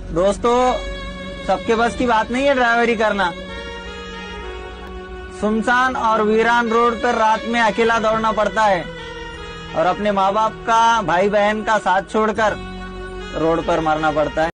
दोस्तों, सबके बस की बात नहीं है ड्राइवरी करना। सुनसान और वीरान रोड पर रात में अकेला दौड़ना पड़ता है और अपने माँ बाप का, भाई बहन का साथ छोड़कर रोड पर मरना पड़ता है।